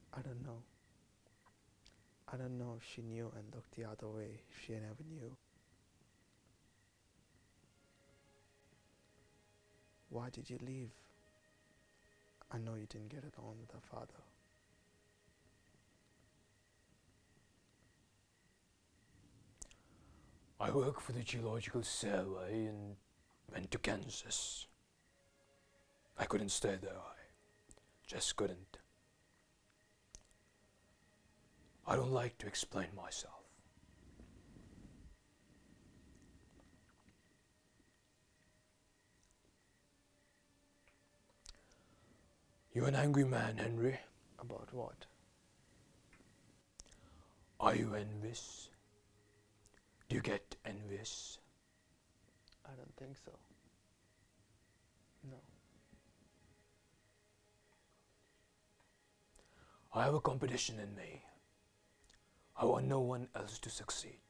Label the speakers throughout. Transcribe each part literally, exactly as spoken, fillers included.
Speaker 1: I don't know. I don't know if she knew and looked the other way. She never knew. Why did you leave? I know you didn't get along with her father.
Speaker 2: I work for the Geological Survey and went to Kansas. I couldn't stay there, I just couldn't. I don't like to explain myself. You're an angry man, Henry.
Speaker 1: About what?
Speaker 2: Are you envious? Do you get envious?
Speaker 1: I don't think so. No.
Speaker 2: I have a competition in me. I want no one else to succeed.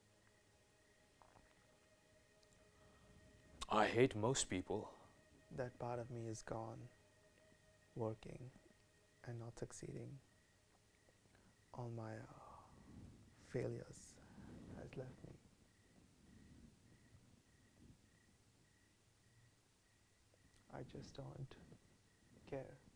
Speaker 2: I hate most people.
Speaker 1: That part of me is gone. Working and not succeeding. All my uh, failures has left me. I just don't care.